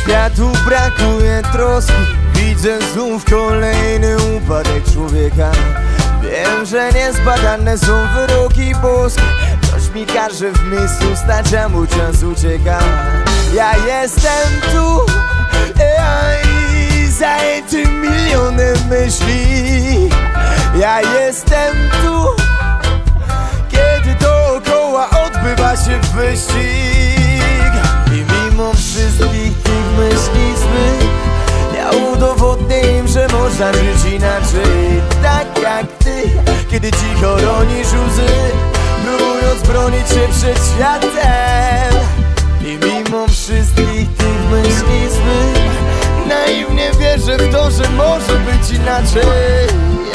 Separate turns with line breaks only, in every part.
Światu brakuje troski, widzę znów kolejny upadek człowieka. Wiem, że niezbadane są wyroki boskie, coś mi każe w miejscu stać, a mój czas ucieka. Ja jestem tu, zajęty milionem myśli. Ja jestem tu, kiedy dookoła odbywa się wyścig. I mimo wszystkich tych myśli złych, ja udowodnię im, że można żyć inaczej. Tak jak ty, kiedy cicho ronisz łzy, próbując bronić się przed światem. I mimo wszystkich tych myśli złych, naiwnie wierzę w to, że może być inaczej.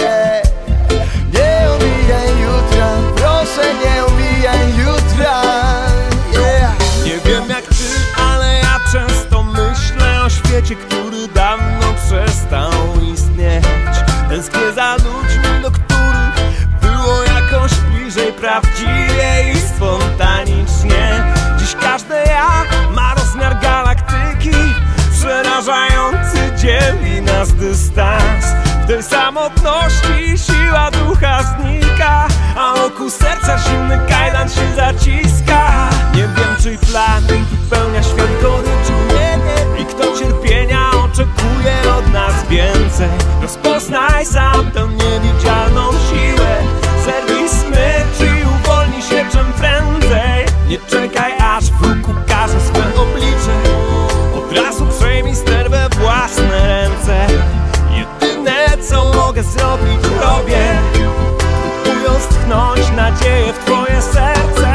Nie omijaj jutra, proszę nie omijaj jutra.
Nie wiem jak ty, ale ja często myślę o świecie, który dawno przestał istnieć. Tęsknię za ludźmi, do których było jakoś bliżej, prawdziwie i spontanicznie. Dziś każde ja ma rozmiar galaktyki, przerażający dzieli nas dystans. W tej samotności siła ducha znika, a wokół serca zimny kajdan się zaciska. Nie wiem, czyj plan wypełnia świat goryczą i kto cierpienia oczekuje od nas więcej. Rozpoznaj sam tę niewidzialną siłę, zerwij smycz i uwolnij się czym prędzej. Nie czekaj aż wróg ukaże swe oblicze, od razu przejmij ster we własne ręce. Jedyne co mogę zrobić robię, próbując tchnąć nadzieję w twoje serce.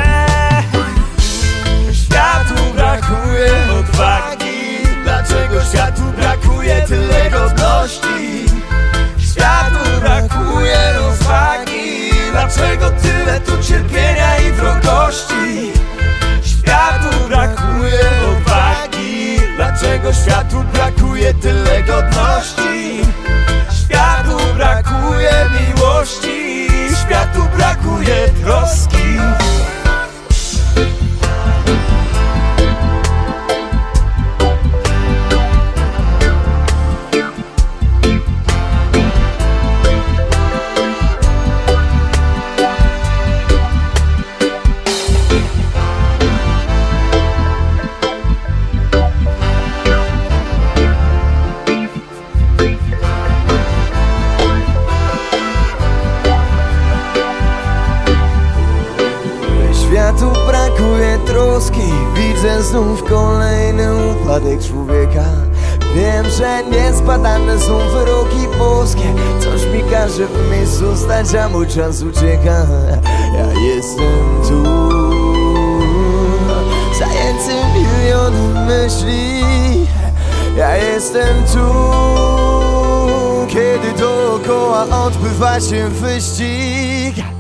Światu brakuje odwagi, dlaczego światu brakuje tyle godności? Światu brakuje rozwagi, dlaczego tyle tu cierpienia i wrogości? Światu brakuje odwagi, dlaczego światu brakuje tyle godności? Światu brakuje miłości, światu brakuje troski. Światu brakuje troski, widzę znów kolejny upadek człowieka. Wiem, że niezbadane są wyroki boskie, coś mi każe w miejscu stać, a mój czas ucieka. Ja jestem tu, zajęty milionem myśli. Ja jestem tu, kiedy dookoła odbywa się wyścig.